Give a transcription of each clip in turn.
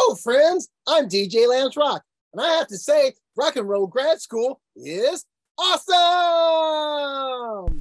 Hello, friends. I'm DJ Lance Rock, and I have to say, Rock and Roll Grad School is awesome!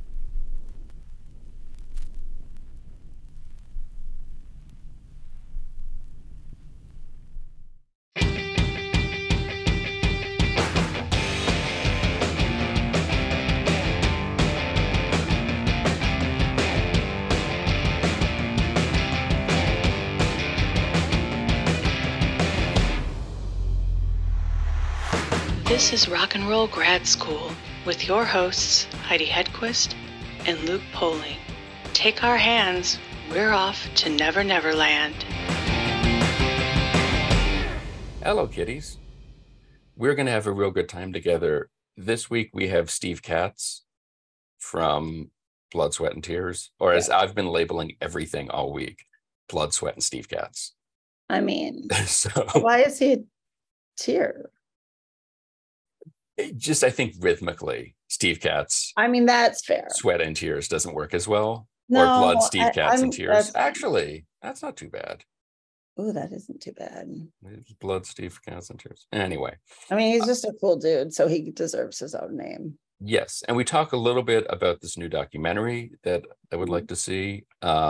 This is Rock and Roll Grad School with your hosts, Heidi Hedquist and Luke Poling. Take our hands, we're off to Never Never Land. Hello, kiddies. We're going to have a real good time together. This week we have Steve Katz from Blood, Sweat, and Tears, or as I've been labeling everything all week, Blood, Sweat, and Steve Katz. I mean, So why is he a tear? Just, I think rhythmically, Steve Katz. I mean, that's fair. Sweat and Tears doesn't work as well. No, or Blood, Steve Katz, and Tears. that's- Actually, that's not too bad. Oh, that isn't too bad. It's Blood, Steve Katz, and Tears. Anyway. I mean, he's just a cool dude, so he deserves his own name. Yes, and we talk a little bit about this new documentary that I would like to see.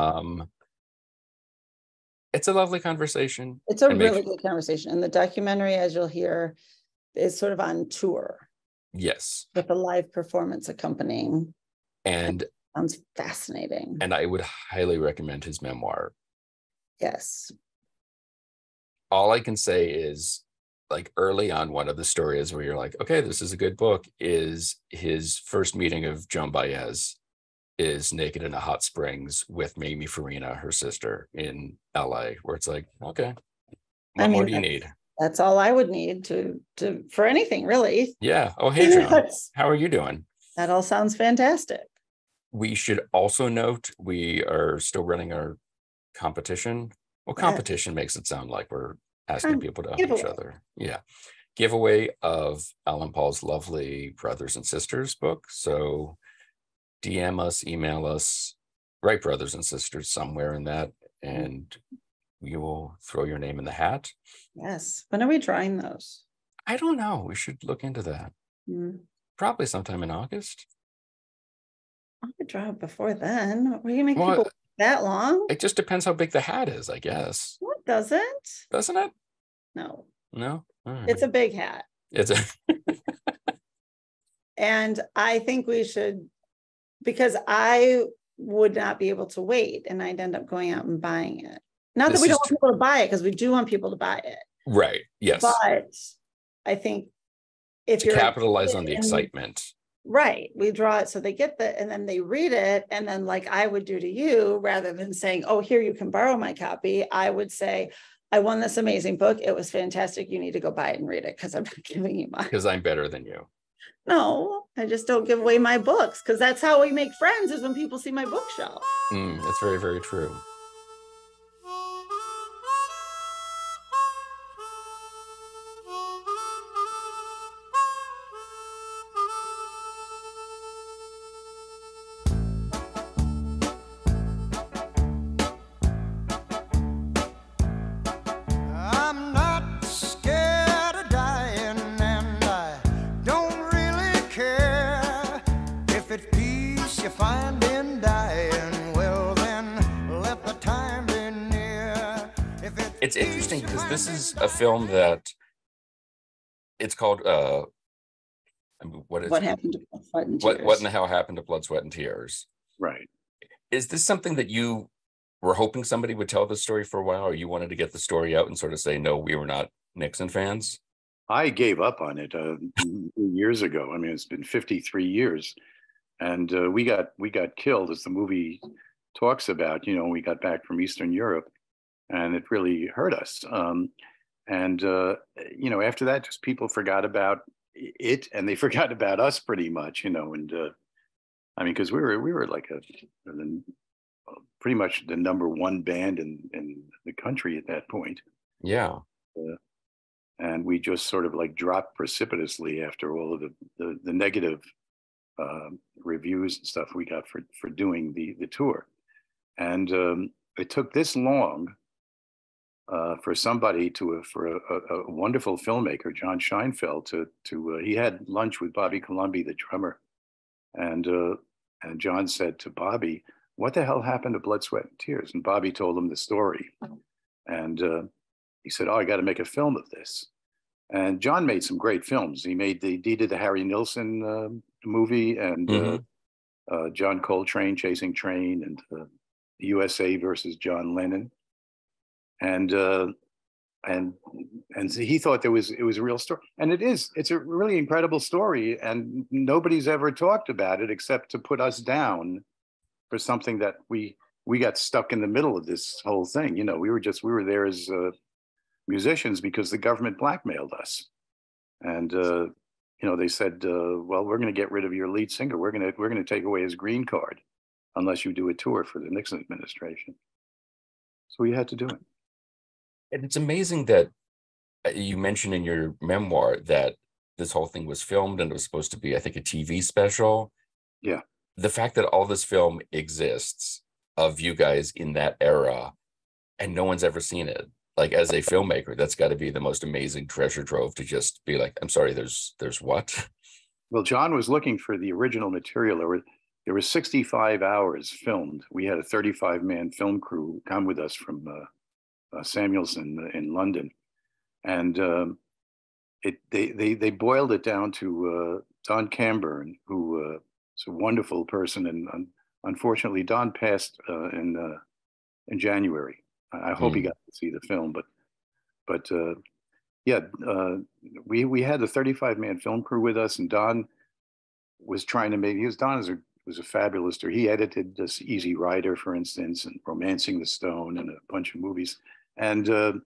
It's a lovely conversation. It's a really good conversation. And the documentary, as you'll hear, is sort of on tour. Yes. With a live performance accompanying. And sounds fascinating. And I would highly recommend his memoir. Yes. All I can say is, like, early on, one of the stories where you're like, okay, this is a good book, is his first meeting of Joan Baez is naked in a hot springs with Mamie Farina, her sister, in LA, where it's like, okay, what more do you need? That's all I would need to for anything, really. Yeah. Oh, hey, John. How are you doing? That all sounds fantastic. We should also note we are still running our competition. Well, competition makes it sound like we're asking people to help each other. Yeah. Giveaway of Alan Paul's lovely Brothers and Sisters book. So DM us, email us, write Brothers and Sisters somewhere in that, and we will throw your name in the hat. Yes. When are we drawing those? I don't know. We should look into that. Probably sometime in August. I could draw it before then. Will you make people wait that long? It just depends how big the hat is, I guess. No, it doesn't. Doesn't it? No. No? Right. It's a big hat. It's a And I think we should, because I would not be able to wait and I'd end up going out and buying it. Not that we don't want people to buy it, because we do want people to buy it. Right. Yes. But I think if to capitalize on the excitement. Right. We draw it so they get and then they read it. And then, like I would do to you, rather than saying, oh, here, you can borrow my copy, I would say, I won this amazing book. It was fantastic. You need to go buy it and read it, because I'm not giving you mine. Because I'm better than you. No, I just don't give away my books, because that's how we make friends, is when people see my bookshelf. That's very, very true. It's interesting because this is a film that it's called what happened to Blood, Sweat, and Tears? What in the hell happened to Blood, Sweat, and Tears? Right. Is this something that you were hoping somebody would tell the story for a while, or you wanted to get the story out and sort of say, no, we were not Nixon fans? I gave up on it years ago. I mean, it's been 53 years, and we got killed, as the movie talks about. You know, we got back from Eastern Europe, and it really hurt us. You know, after that, just people forgot about it, and they forgot about us pretty much. You know, and I mean, because we were like pretty much the #1 band in the country at that point. Yeah. And we just sort of like dropped precipitously after all of the negative reviews and stuff we got for doing the tour. And it took this long for somebody for a wonderful filmmaker, John Scheinfeld, he had lunch with Bobby Colomby, the drummer, and John said to Bobby, "What the hell happened to Blood, Sweat, and Tears?" And Bobby told him the story, and he said, "Oh, I got to make a film of this." And John made some great films. He did the Harry Nilsson movie, and John Coltrane, Chasing Train, and the USA versus John Lennon. And he thought it was a real story, and it is. It's a really incredible story, and nobody's ever talked about it except to put us down for something that we got stuck in the middle of this whole thing. You know, we were there as musicians because the government blackmailed us, and they said, well, we're going to get rid of your lead singer. We're going to take away his green card unless you do a tour for the Nixon administration. So we had to do it. And it's amazing that you mentioned in your memoir that this whole thing was filmed and it was supposed to be, I think, a TV special. Yeah. The fact that all this film exists of you guys in that era and no one's ever seen it. Like, as a filmmaker, that's got to be the most amazing treasure trove to just be like, I'm sorry, there's what? Well, John was looking for the original material. There were 65 hours filmed. We had a 35-man film crew come with us from Samuelson in London, and they boiled it down to Don Camburn, who is a wonderful person, and unfortunately Don passed in January. I hope he got to see the film, but we had the 35-man film crew with us, and Don was trying to make. Don was a fabulous director. He edited this Easy Rider, for instance, and Romancing the Stone, and a bunch of movies, and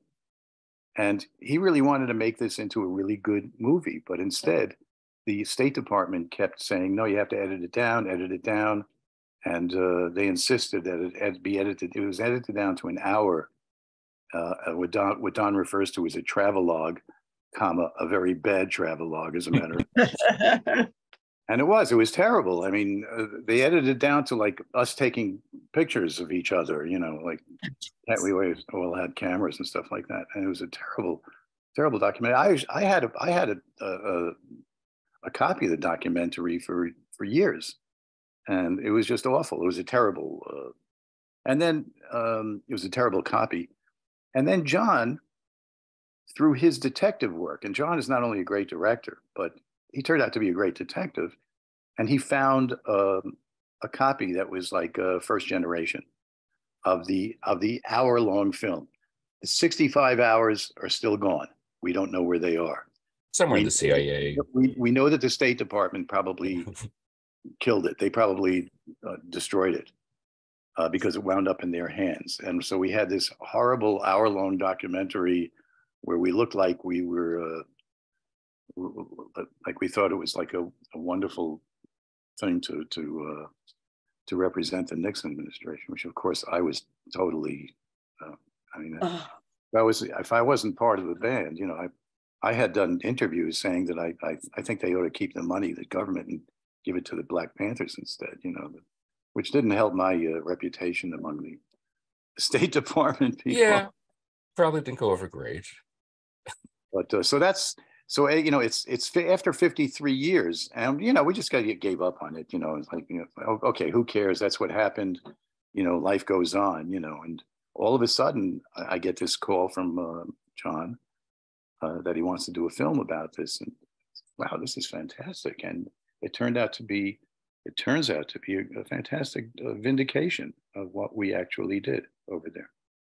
he really wanted to make this into a really good movie, but instead, the State Department kept saying, "No, you have to edit it down," and they insisted that it had to be edited. It was edited down to an hour. What Don refers to as a travelogue, a very bad travelogue, as a matter of fact. And it was terrible. I mean, they edited it down to like us taking pictures of each other, like we all had cameras and stuff like that. And it was a terrible, terrible documentary. I had a copy of the documentary for years, and it was just awful. It was a terrible, and then it was a terrible copy. And then John, through his detective work, and John is not only a great director, but he turned out to be a great detective, and he found a copy that was like first generation of the hour-long film. The 65 hours are still gone. We don't know where they are. Somewhere in the CIA. We know that the State Department probably killed it. They probably destroyed it because it wound up in their hands. And so we had this horrible hour-long documentary where we looked like we were like we thought it was like a wonderful thing to represent the Nixon administration, which of course I was totally. If I wasn't part of the band, I had done interviews saying that I think they ought to keep the money, the government, and give it to the Black Panthers instead. Which didn't help my reputation among the State Department people. Yeah, probably didn't go over great. But it's after 53 years, and we just gave up on it. It's like, okay, who cares? That's what happened. Life goes on. And all of a sudden, I get this call from John that he wants to do a film about this, and wow, this is fantastic. And it turns out to be a fantastic vindication of what we actually did over there.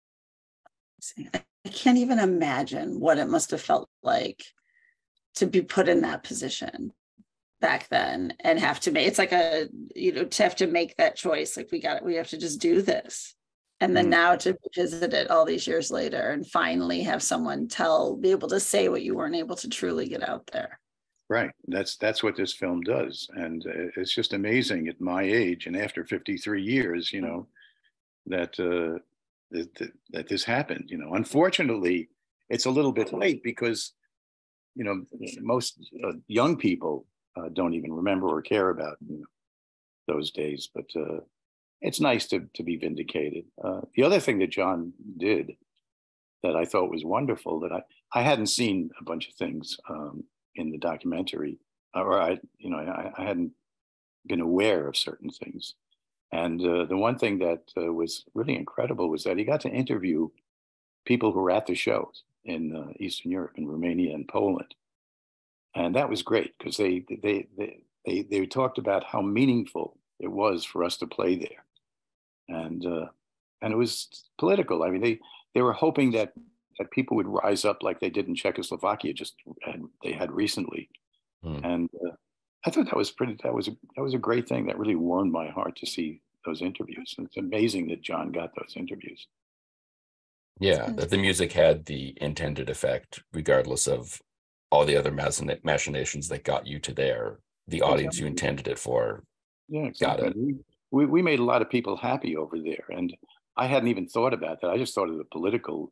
I can't even imagine what it must have felt like to be put in that position back then and have to make, it's like to have to make that choice. Like we have to just do this. And then now to visit it all these years later and finally have someone be able to say what you weren't able to truly get out there. Right. That's what this film does. And it's just amazing at my age and after 53 years, that this happened. Unfortunately, it's a little bit late because, most young people don't even remember or care about those days. But it's nice to be vindicated. The other thing that John did that I thought was wonderful. That I hadn't seen a bunch of things in the documentary, or I hadn't been aware of certain things. And the one thing that was really incredible was that he got to interview people who were at the shows in Eastern Europe, in Romania and Poland, and that was great because they talked about how meaningful it was for us to play there, and it was political. I mean, they were hoping that people would rise up like they did in Czechoslovakia they had recently, and I thought that was a great thing. That really warmed my heart to see those interviews. And it's amazing that John got those interviews. Yeah, that the music had the intended effect, regardless of all the other machinations that got you to there. The audience you intended it for. Yeah, exactly. Got it. We made a lot of people happy over there, and I hadn't even thought about that. I just thought of the political.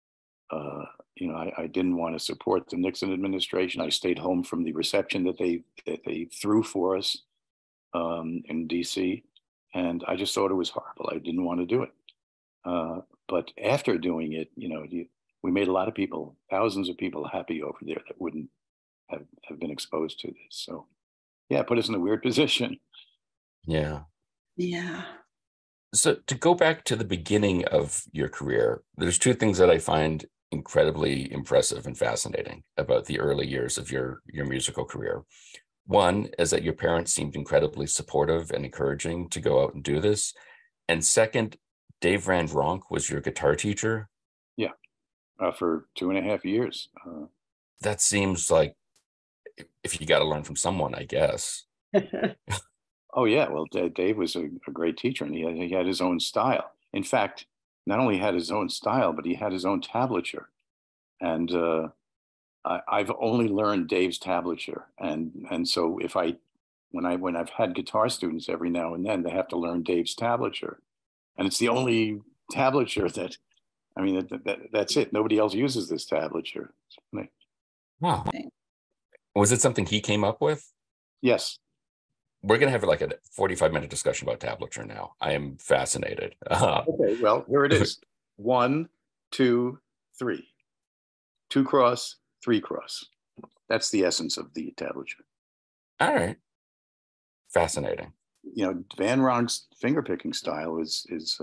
I didn't want to support the Nixon administration. I stayed home from the reception that they threw for us in D.C., and I just thought it was horrible. I didn't want to do it. But after doing it, we made a lot of people, thousands of people, happy over there that wouldn't have been exposed to this. So, yeah, it put us in a weird position. Yeah. Yeah. So to go back to the beginning of your career, there's two things that I find incredibly impressive and fascinating about the early years of your musical career. One is that your parents seemed incredibly supportive and encouraging to go out and do this. And second, Dave Van Ronk was your guitar teacher. Yeah, for 2.5 years. That seems like if you got to learn from someone, I guess. Oh, yeah. Well, Dave was a great teacher, and he had his own style. In fact, not only had his own style, but he had his own tablature. And I've only learned Dave's tablature. And so when I've had guitar students every now and then, they have to learn Dave's tablature. And it's the only tablature that's it. Nobody else uses this tablature. Wow. Was it something he came up with? Yes. We're going to have like a 45-minute discussion about tablature now. I am fascinated. Okay, well, here it is. 1, 2, 3. 2 cross, 3 cross. That's the essence of the tablature. All right. Fascinating. Van Ronk's fingerpicking style was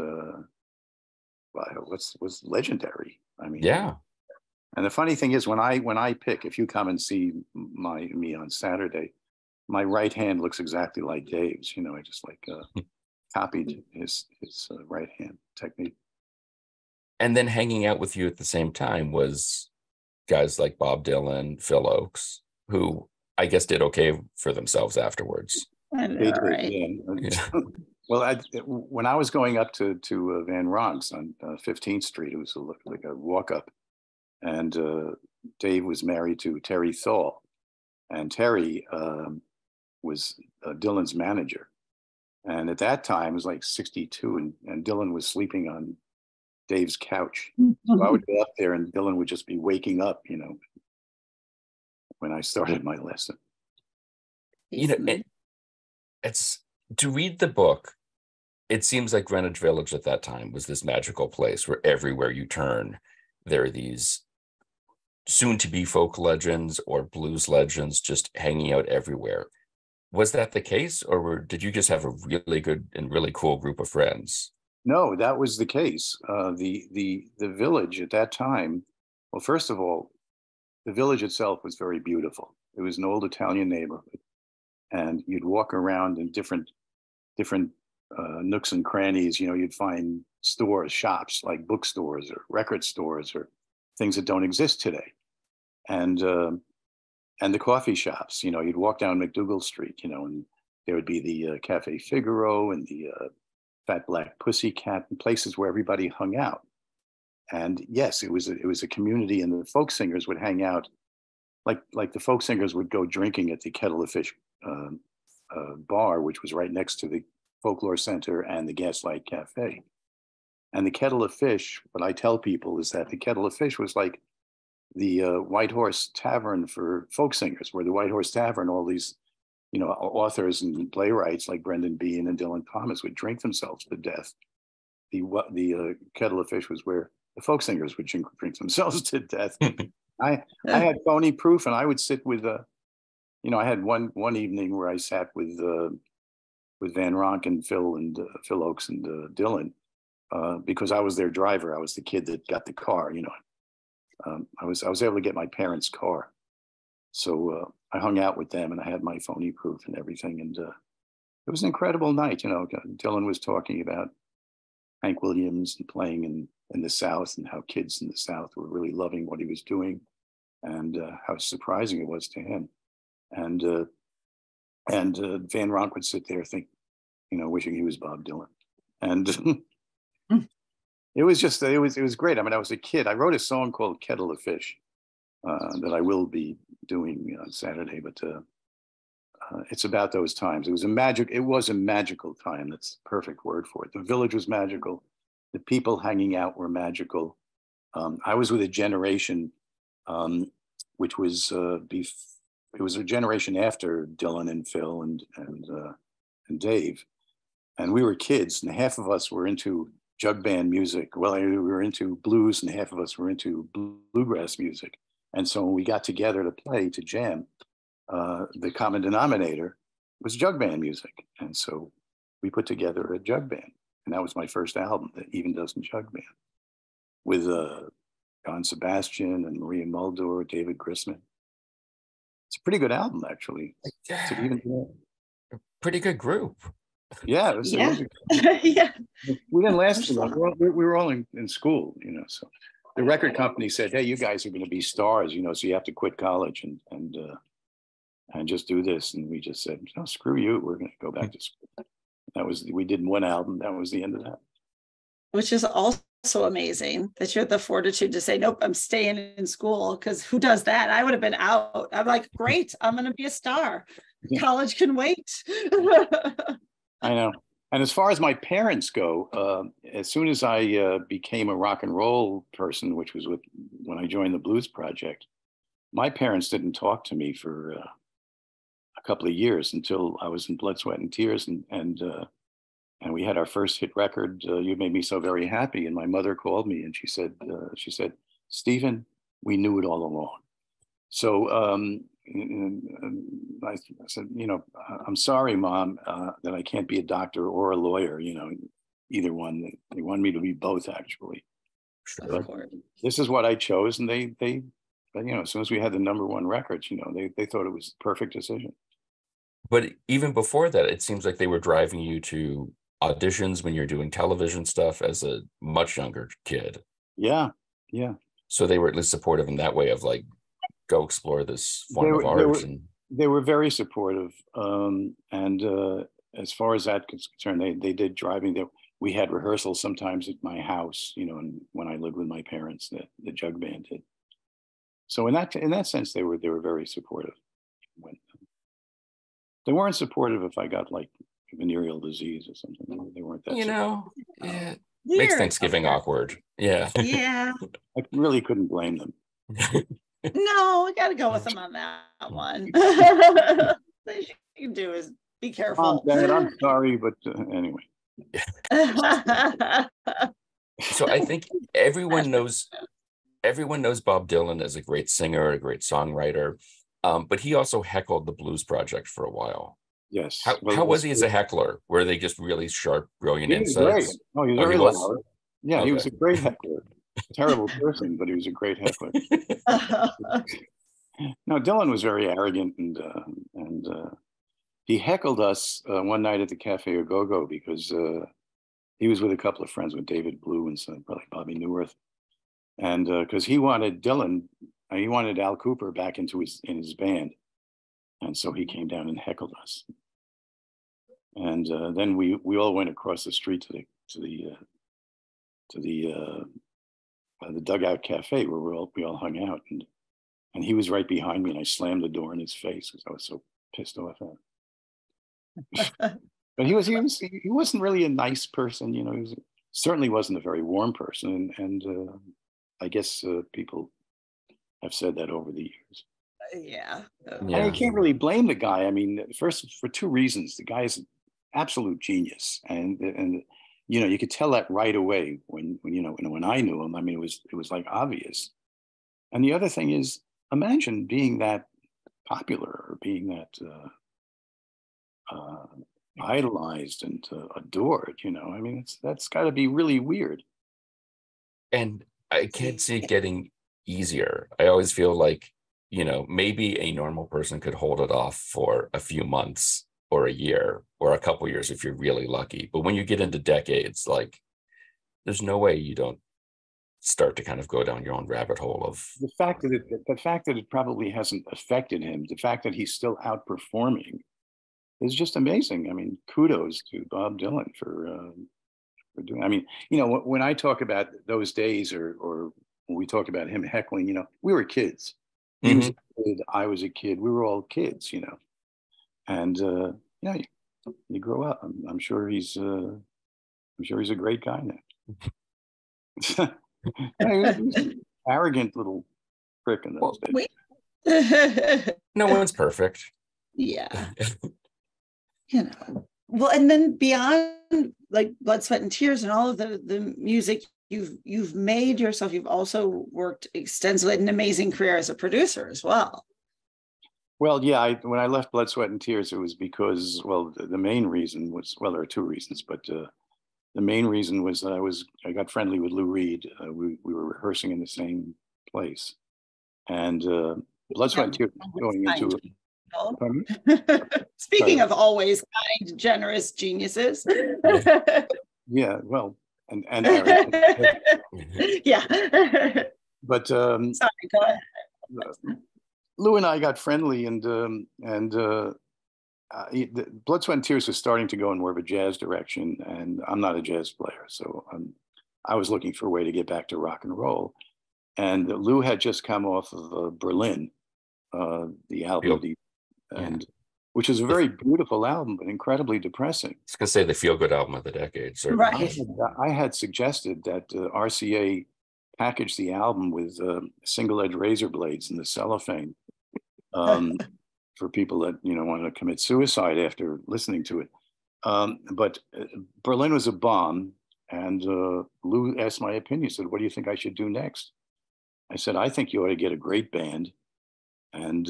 legendary. I mean, yeah. And the funny thing is, when I pick, if you come and see me on Saturday, my right hand looks exactly like Dave's. I just copied his right hand technique. And then hanging out with you at the same time was guys like Bob Dylan, Phil Oakes, who I guess did okay for themselves afterwards. I know, right? Yeah. Well, when I was going up to Van Ronk's on 15th Street, it was like a walk up, and Dave was married to Terry Thal, and Terry was Dylan's manager, and at that time it was like 62, and Dylan was sleeping on Dave's couch. So I would go up there, and Dylan would just be waking up, when I started my lesson. It's to read the book. It seems like Greenwich Village at that time was this magical place where everywhere you turn, there are these soon-to-be folk legends or blues legends just hanging out everywhere. Was that the case, or did you just have a really good and really cool group of friends? No, that was the case. The village at that time, well, first of all, the village itself was very beautiful. It was an old Italian neighborhood, and you'd walk around in different nooks and crannies. You'd find stores, shops like bookstores or record stores or things that don't exist today, and the coffee shops. You'd walk down McDougal Street, and there would be the Cafe Figaro and the Fat Black Pussycat, and places where everybody hung out. And yes, it was a community, and the folk singers would hang out, like the folk singers would go drinking at the Kettle of Fish bar, which was right next to the Folklore Center and the Gaslight Cafe. And the Kettle of Fish, what I tell people is that the Kettle of Fish was like the White Horse Tavern for folk singers, where the White Horse Tavern, all these authors and playwrights like Brendan Behan and Dylan Thomas would drink themselves to death. The Kettle of Fish was where the folk singers would drink themselves to death. I had phony proof, and I would sit with I had one evening where I sat with Van Ronk and Phil Oakes and Dylan, because I was their driver. I was the kid that got the car. I was able to get my parents' car, so I hung out with them, and I had my phony proof and everything, and it was an incredible night. Dylan was talking about Hank Williams and playing in the South, and how kids in the South were really loving what he was doing, and how surprising it was to him. And Van Ronk would sit there wishing he was Bob Dylan. And it was great. I mean, I was a kid. I wrote a song called Kettle of Fish that I will be doing on Saturday, but it's about those times. It was a magical time. That's the perfect word for it. The village was magical. The people hanging out were magical. I was with a generation which was it was a generation after Dylan and Phil and Dave, and we were kids, and half of us were into jug band music. Well, we were into blues, and half of us were into bluegrass music. And so when we got together to jam, the common denominator was jug band music, and so we put together a jug band, and that was my first album, the Even Dozen Jug Band, with John Sebastian and Maria Muldaur, David Grisman. It's a pretty good album, actually. Pretty good group. Yeah, it was yeah. We didn't last too long. We were all in school, So the record company said, "Hey, you guys are going to be stars, so you have to quit college and just do this." And we just said, "No, screw you. We're going to go back to school." We did one album. That was the end of that. Which is also amazing that you had the fortitude to say, "Nope, I'm staying in school," because who does that? I would have been out. I'm like, great, I'm going to be a star. Yeah. College can wait. I know. And as far as my parents go, as soon as I became a rock and roll person, which was when I joined the Blues Project, my parents didn't talk to me for a couple of years until I was in Blood, Sweat, and Tears, and we had our first hit record, "You Made Me So Very Happy." And my mother called me and she said, "Stephen, we knew it all along." So I said, "I'm sorry, Mom, that I can't be a doctor or a lawyer, either one." They wanted me to be both, actually. Sure. This is what I chose, and they as soon as we had the #1 records, they thought it was the perfect decision. But even before that, it seems like they were driving you to auditions when you're doing television stuff as a much younger kid. Yeah. So they were at least supportive in that way of like, go explore this form of art. They were very supportive. And as far as that is concerned, they did driving. We had rehearsals sometimes at my house, and when I lived with my parents, the jug band did. So in that sense, they were very supportive. They weren't supportive if I got like venereal disease or something. They weren't that. Yeah. Makes Thanksgiving awkward. Yeah. Yeah. I really couldn't blame them. No, I got to go with them on that one. The thing you can do is be careful. Dad, I'm sorry, but anyway. So I think everyone knows Bob Dylan as a great singer, a great songwriter, but he also heckled the Blues Project for a while. Yes. How was he as a heckler? Were they just really sharp, brilliant insights? Great. Oh, he was very loud. Yeah, okay. He was a great heckler. Terrible person, but he was a great heckler. No, Dylan was very arrogant, and he heckled us one night at the Cafe Au Go-Go because he was with a couple of friends, with David Blue and probably Bobby Newirth, and because he wanted Al Cooper back in his band, and so he came down and heckled us. And then we all went across the street to the Dugout Cafe where we all hung out, and he was right behind me, and I slammed the door in his face because I was so pissed off at him. But he wasn't really a nice person, he certainly wasn't a very warm person, and I guess people have said that over the years. Yeah. I can't really blame the guy. I mean, first, for two reasons. The guy is an absolute genius, and you could tell that right away when I knew him. I mean, it was like obvious. And the other thing is, imagine being that popular or being that idolized and adored. I mean, that's got to be really weird. And I can't see it getting easier. I always feel like, maybe a normal person could hold it off for a few months or a year or a couple years if you're really lucky. But when you get into decades, like, there's no way you don't start to kind of go down your own rabbit hole of the fact that it probably hasn't affected him, the fact that he's still outperforming is just amazing. I mean, kudos to Bob Dylan for doing. I mean, when I talk about those days, or when we talk about him heckling, we were kids. He was a kid, I was a kid. We were all kids, and you grow up. I'm sure he's a great guy now. He was an arrogant little prick in those days. No one's perfect. Yeah. Well, and then beyond like Blood, Sweat, and Tears and all of the music you've made yourself, you've also worked extensively, an amazing career as a producer as well. Well, yeah, when I left Blood, Sweat, and Tears, it was because, well, the main reason was, well, there are two reasons, but the main reason was that I got friendly with Lou Reed. We were rehearsing in the same place, and Blood, Sweat, and Tears going into it. Speaking of always kind, generous geniuses. Yeah, well, and yeah. But sorry, go ahead. Lou and I got friendly, and Blood, Sweat, and Tears was starting to go in more of a jazz direction, and I'm not a jazz player, so I was looking for a way to get back to rock and roll. And Lou had just come off of Berlin, the album, which is a very beautiful album, but incredibly depressing. I was going to say the feel-good album of the decade. Certainly. Right. I had suggested that RCA package the album with single-edge razor blades in the cellophane for people that want to commit suicide after listening to it. But Berlin was a bomb, and Lou asked my opinion. He said, "What do you think I should do next?" I said, "I think you ought to get a great band and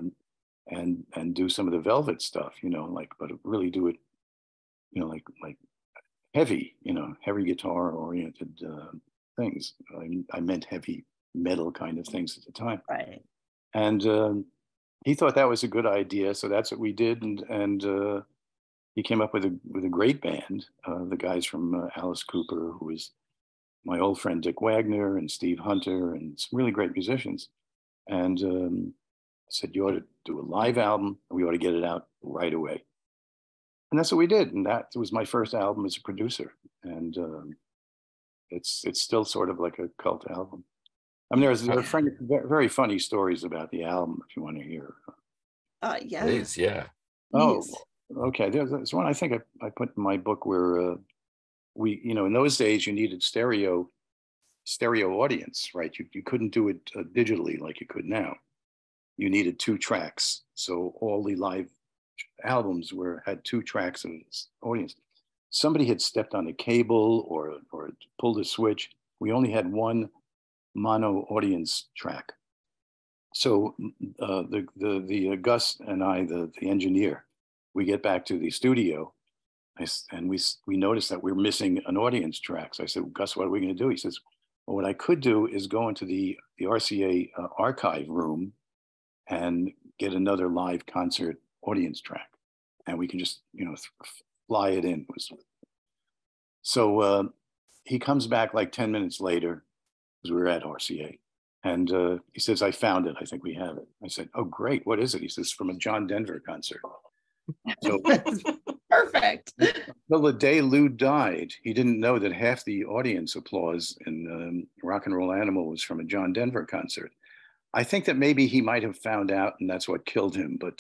do some of the Velvet stuff, but really do it, like heavy, heavy guitar oriented things." I meant heavy metal kind of things at the time. Right. And he thought that was a good idea, so that's what we did. And he came up with a great band. The guys from Alice Cooper, who was my old friend Dick Wagner, and Steve Hunter, and some really great musicians. And said, "You ought to do a live album, and we ought to get it out right away." And that's what we did. And that was my first album as a producer. And it's still sort of like a cult album. I mean, there are very funny stories about the album if you want to hear. Yeah. Please, yeah. Oh, okay. There's one I think I put in my book where we, in those days you needed stereo audience, right? You couldn't do it digitally like you could now. You needed 2 tracks. So all the live albums had 2 tracks of audience. Somebody had stepped on a cable or pulled a switch. We only had 1 mono audience track. So the Gus and I, the engineer, we get back to the studio, and we noticed that we're missing an audience track. So I said, "Gus, what are we going to do?" He says, "Well, what I could do is go into the RCA archive room and get another live concert audience track, and we can just fly it in." So he comes back like 10 minutes later, because we were at RCA, and he says, "I found it. I think we have it." I said, "Oh, great. What is it?" He says, "From a John Denver concert." So perfect. Well, the day Lou died, he didn't know that half the audience applause in Rock and Roll Animal was from a John Denver concert. I think that maybe he might have found out, and that's what killed him. But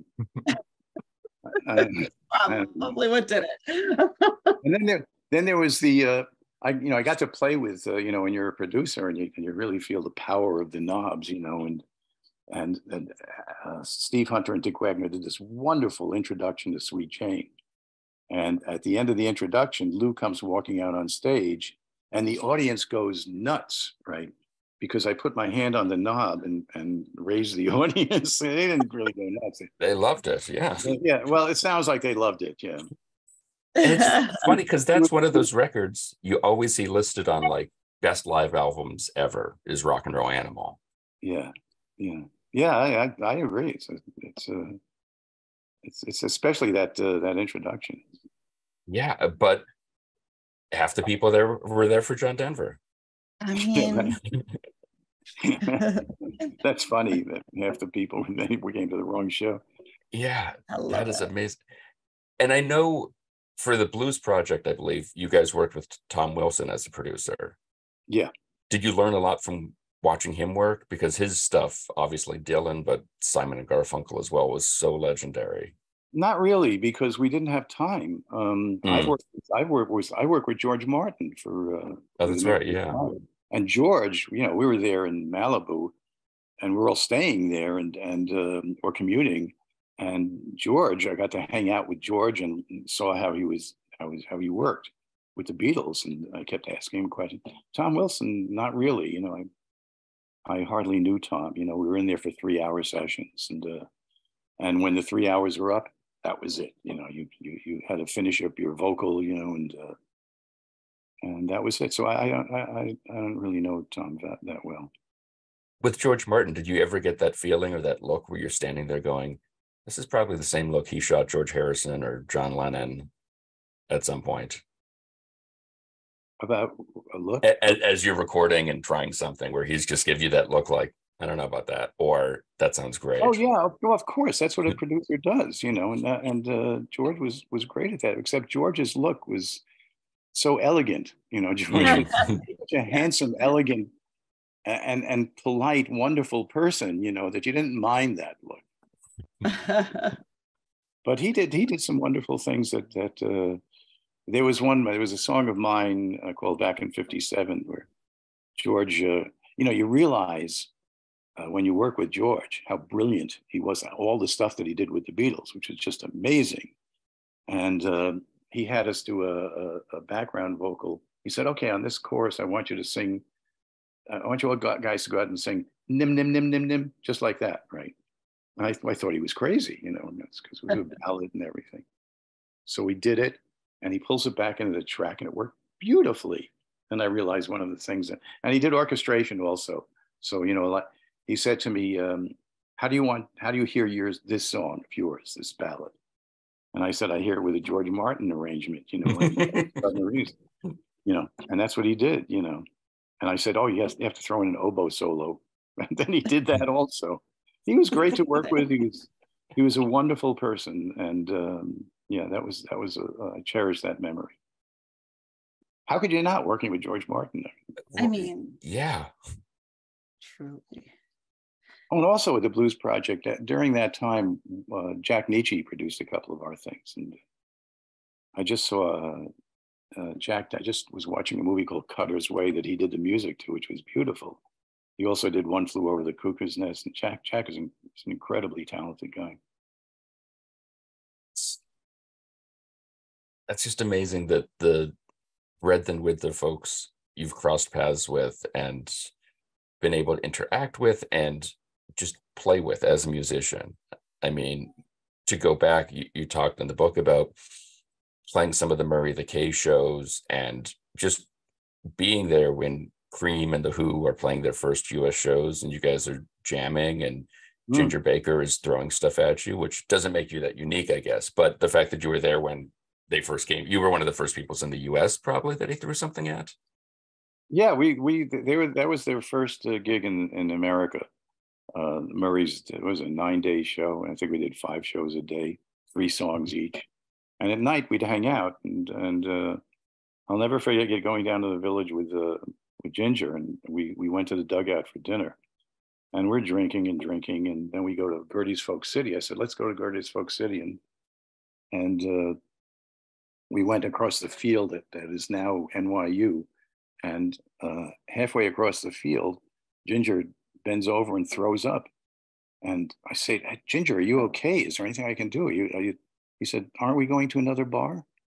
probably what did it. And then there was the I got to play with when you're a producer and you really feel the power of the knobs, and Steve Hunter and Dick Wagner did this wonderful introduction to Sweet Jane, And at the end of the introduction, Lou comes walking out on stage, and the audience goes nuts, right? Because I put my hand on the knob and raised the audience. They didn't really go nuts. They loved it. Yeah. Yeah. Well, it sounds like they loved it. Yeah. And it's funny because that's one of those records you always see listed on like best live albums ever is Rock and Roll Animal. Yeah. Yeah. Yeah. I agree. It's especially that introduction. Yeah, but half the people there were there for John Denver. I mean, that's funny that half the people we came to the wrong show. Yeah, that is amazing. And I know for the Blues Project, I believe you guys worked with Tom Wilson as a producer. Yeah. Did you learn a lot from watching him work? Because his stuff, obviously Dylan, but Simon and Garfunkel as well, was so legendary. Not really, because we didn't have time. I work with George Martin for. Oh, that's right. Yeah. And George, we were there in Malibu, and we were all staying there and or commuting. And George, I got to hang out with George and saw how he worked with the Beatles, and I kept asking him questions. Tom Wilson, not really. I hardly knew Tom. We were in there for 3-hour sessions, and when the 3 hours were up, that was it. You had to finish up your vocal, and that was it. So I don't really know Tom that well. With George Martin, did you ever get that feeling or that look where you're standing there going, this is probably the same look he shot George Harrison or John Lennon at some point? About a look? As you're recording and trying something where he's just give you that look like, I don't know about that, or that sounds great. Oh yeah, well, of course, that's what a producer does, and George was great at that, except George's look was so elegant, George was such a handsome, elegant, and polite, wonderful person, that you didn't mind that look. But he did some wonderful things that there was a song of mine called Back in '57 where George, you realize when you work with George how brilliant he was at all the stuff that he did with the Beatles, which is just amazing. And he had us do a background vocal. He said, okay, on this chorus, I want you to sing, I want you all guys to go out and sing nim, nim, nim, nim, nim, just like that, right? And I thought he was crazy, and that's because it was a ballad and everything. So we did it, and he pulls it back into the track, and it worked beautifully. And I realized one of the things and he did orchestration also. So, he said to me, how do you hear this song of yours, this ballad? And I said, I hear it with a George Martin arrangement, and that's what he did, And I said, oh, yes, you have to throw in an oboe solo. And then he did that also. He was great to work with. He was a wonderful person. And I cherish that memory. How could you not, working with George Martin? I mean, yeah. Truly. Oh, and also with the Blues Project, during that time, Jack Nietzsche produced a couple of our things. And I just saw Jack, I just was watching a movie called Cutter's Way that he did the music to, which was beautiful. He also did One Flew Over the Cuckoo's Nest. And Jack is an incredibly talented guy. That's just amazing that the breadth and width of folks you've crossed paths with and been able to interact with and just play with as a musician. I mean, to go back, you talked in the book about playing some of the Murray the K shows and just being there when Cream and the Who are playing their first US shows and you guys are jamming and Ginger Baker is throwing stuff at you, which doesn't make you that unique, I guess. But the fact that you were there when they first came, you were one of the first people in the US probably that he threw something at. Yeah, that was their first gig in America. Murray's, it was a 9-day show, and I think we did 5 shows a day, 3 songs each. And at night we'd hang out, and I'll never forget going down to the Village with Ginger, and we went to the dugout for dinner, and we're drinking, and then we go to Gertie's Folk City. I said, let's go to Gertie's Folk City, and we went across the field that is now NYU, and halfway across the field, Ginger bends over and throws up. And I say, Ginger, are you okay? Is there anything I can do? He said, aren't we going to another bar?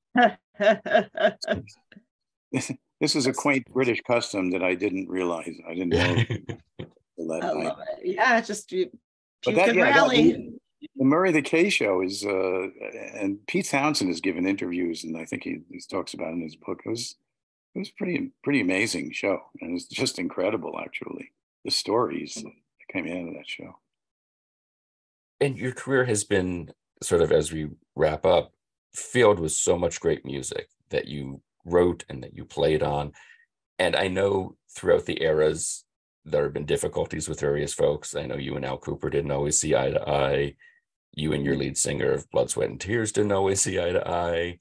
This is a quaint British custom that I didn't realize. I didn't know. I love it. Yeah, just puke that, and yeah, rally. The Murray the K show is, and Pete Townsend has given interviews, and I think he talks about it in his book. It was pretty amazing show, and it's just incredible, actually, the stories that came out of that show. And your career has been, sort of as we wrap up, filled with so much great music that you wrote and that you played on. And I know throughout the eras, there have been difficulties with various folks. I know you and Al Cooper didn't always see eye to eye. You and your lead singer of Blood, Sweat, and Tears didn't always see eye to eye.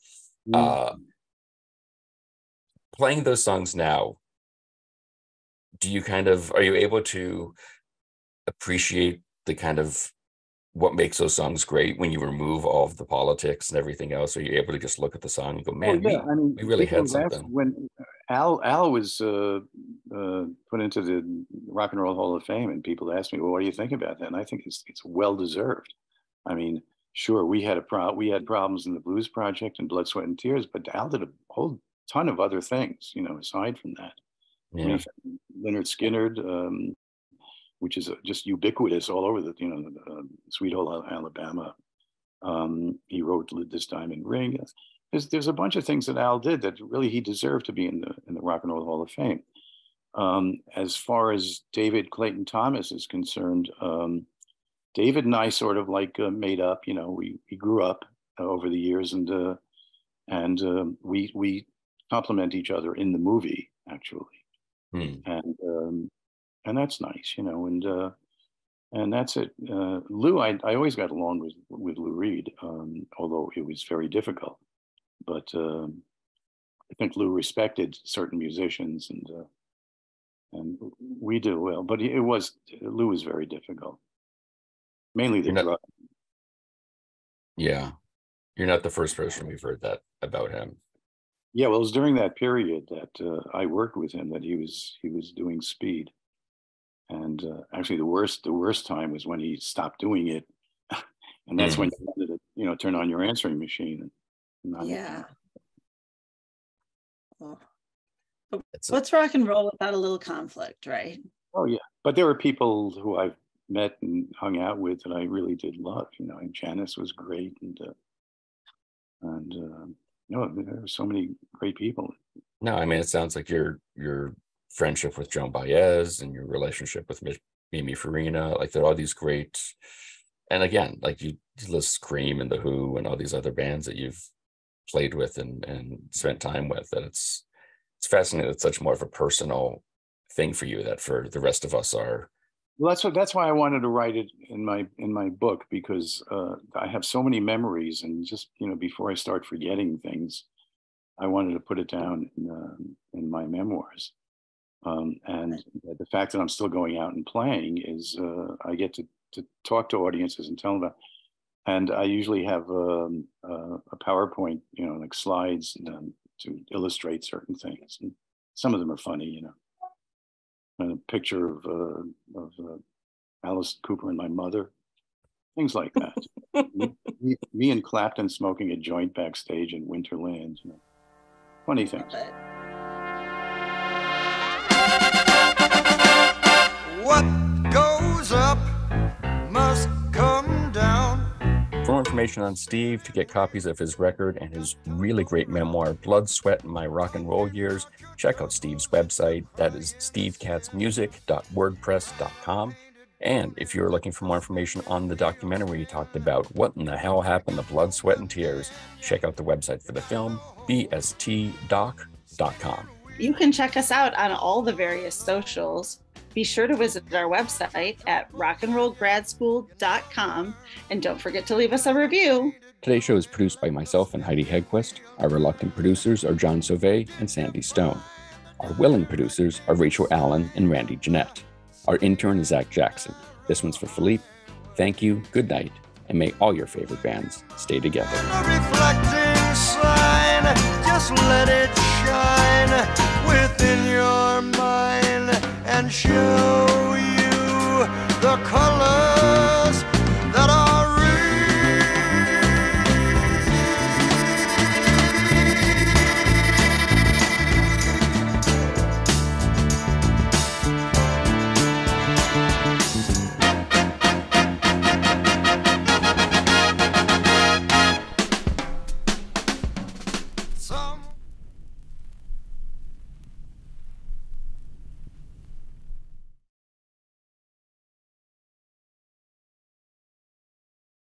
Playing those songs now, are you able to appreciate the kind of what makes those songs great when you remove all of the politics and everything else? Are you able to just look at the song and go, man, we really had something? When Al was put into the Rock and Roll Hall of Fame, and people asked me, well, what do you think about that? And I think it's well deserved. I mean, sure, we had problems in the Blues Project and Blood, Sweat, and Tears, but Al did a whole ton of other things, aside from that. Yeah. Leonard Skinner, which is just ubiquitous all over the Sweet Home Alabama. He wrote This Diamond Ring. There's a bunch of things that Al did that really he deserved to be in the Rock and Roll Hall of Fame. As far as David Clayton Thomas is concerned, David and I sort of made up. We grew up over the years, and we complement each other in the movie, actually. And that's nice, and that's it. Lou, I always got along with Lou Reed, although it was very difficult. But I think Lou respected certain musicians, and we do well. But Lou was very difficult, mainly the drug. Yeah, you're not the first person we've heard that about him. Yeah, well, it was during that period that I worked with him that he was doing speed. And actually, the worst time was when he stopped doing it, and that's when you wanted to, turn on your answering machine. Yeah. Well, what's rock and roll without a little conflict, right? Oh yeah, but there were people who I've met and hung out with that I really did love. And Janice was great, and there were so many great people. No, I mean, it sounds like your friendship with Joan Baez and your relationship with Mimi Farina, there are all these great, and again, you list Cream and The Who and all these other bands that you've played with and spent time with, that it's fascinating. It's such more of a personal thing for you that for the rest of us are. Well, that's why I wanted to write it in my book, because I have so many memories, and just before I start forgetting things, I wanted to put it down in my memoirs. And the fact that I'm still going out and playing is I get to talk to audiences and tell them about. And I usually have a PowerPoint, slides to illustrate certain things. And some of them are funny, a picture of Alice Cooper and my mother, things like that. me and Clapton smoking a joint backstage in Winterland, funny things. What goes up must come down. For more information on Steve, to get copies of his record and his really great memoir, Blood, Sweat, and My Rock and Roll Years, check out Steve's website. That is stevekatzmusic.wordpress.com. And if you're looking for more information on the documentary he talked about, what in the hell happened to Blood, Sweat, and Tears, check out the website for the film, bstdoc.com. You can check us out on all the various socials. Be sure to visit our website at rockandrollgradschool.com, and don't forget to leave us a review. Today's show is produced by myself and Heidi Hedquist. Our reluctant producers are John Sauvé and Sandy Stone. Our willing producers are Rachel Allen and Randy Jeanette. Our intern is Zach Jackson. This one's for Philippe. Thank you, good night, and may all your favorite bands stay together. A reflecting sign, just let it shine within your mind and show